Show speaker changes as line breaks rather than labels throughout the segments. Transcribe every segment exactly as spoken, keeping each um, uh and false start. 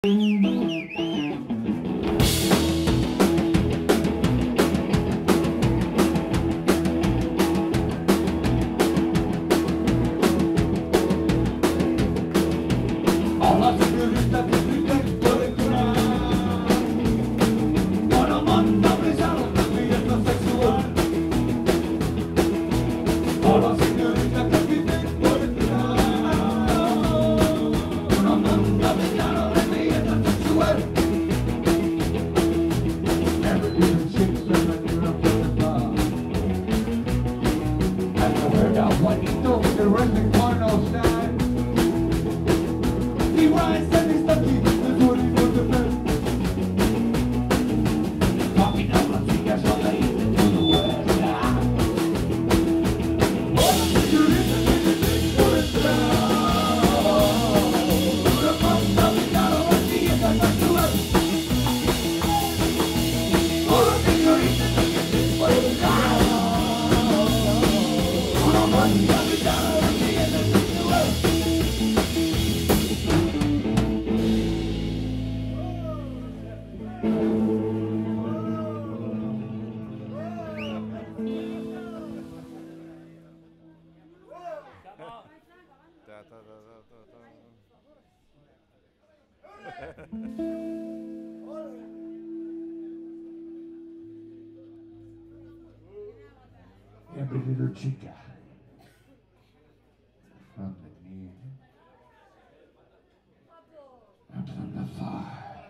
Every little chica from the near and from the far.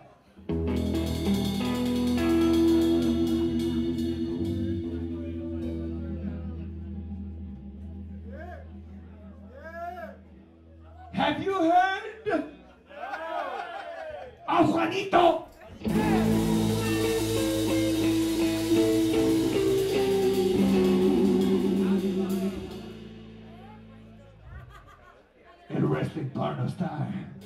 Have you heard of Juanito? El wrestling porno star.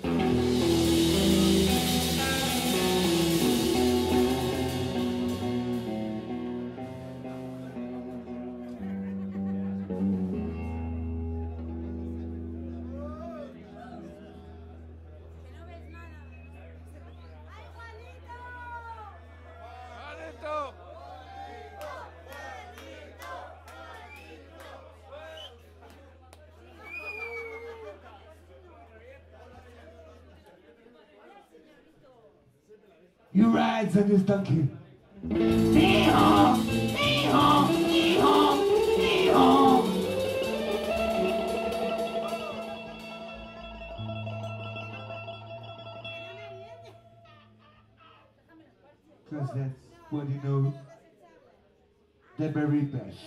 You rides on this donkey. Hee-haw, hee-haw, hee-haw, hee-haw. Cause that's what you know, the very best.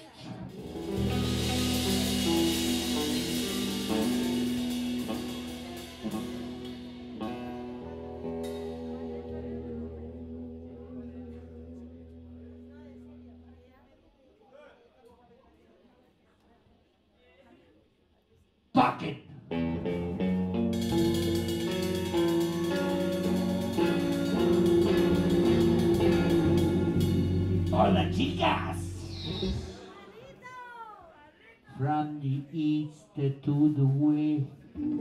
Pocket. Hola, chicas. From the east to the west.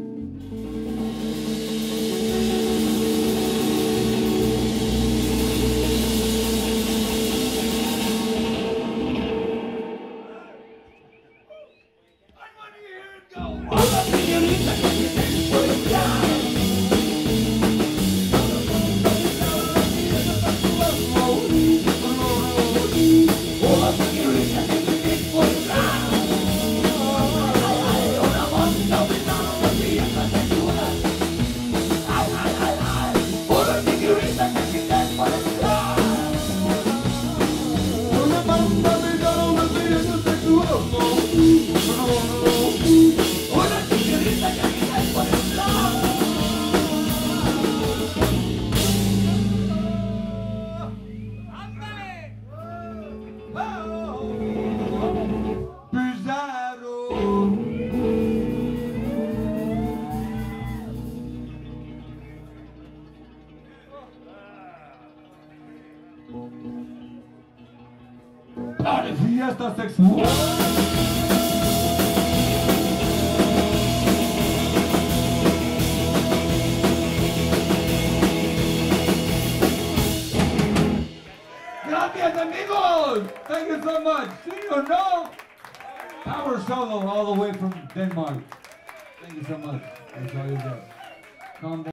Party fiesta sexual.
Gracias, amigos. Thank you so much. See you no. Power solo all the way from Denmark. Thank you so much. That's all you get. Calm down.